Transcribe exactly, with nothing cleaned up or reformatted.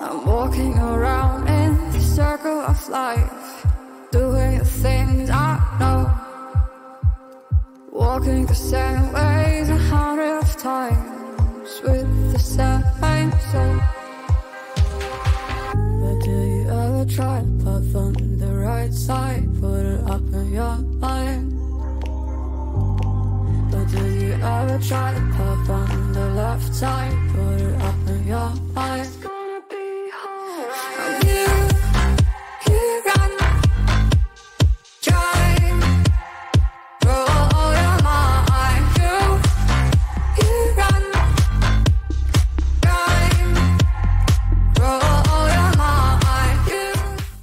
I'm walking around in the circle of life, doing the things I know, walking the same ways a hundred of times with the same soul. But do you ever try to puff on the right side, put it up in your mind? But do you ever try to puff on the left side, put it up in your mind?